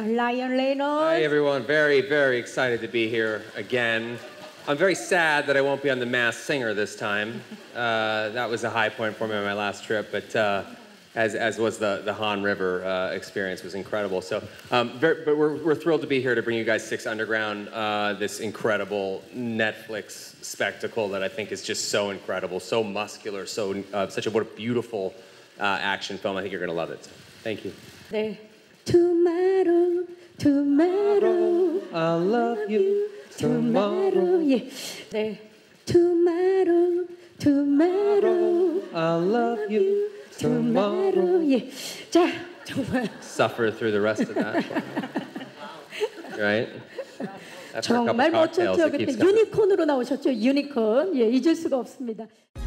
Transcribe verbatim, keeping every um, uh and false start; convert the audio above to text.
라이언 레이놀즈. Hi everyone, very, very excited to be here again. I'm very sad that I won't be on The Masked Singer this time. Uh, that was a high point for me on my last trip, but uh, as, as was the, the Han River uh, experience was incredible. So, um, very, but we're, we're thrilled to be here to bring you guys Six Underground, uh, this incredible Netflix spectacle that I think is just so incredible, so muscular, so uh, such a what a beautiful uh, action film. I think you're going to love it. Thank you. 네. Tomorrow, tomorrow, I love you. tomorrow, 예. 네. Tomorrow, tomorrow, I love you. tomorrow, 예. 자, 정말 Suffer through the rest of that. Right? After a couple 정말 cocktails, 멋졌죠. it 그때 keeps coming. 유니콘으로 나오셨죠. 유니콘. 예, 잊을 수가 없습니다.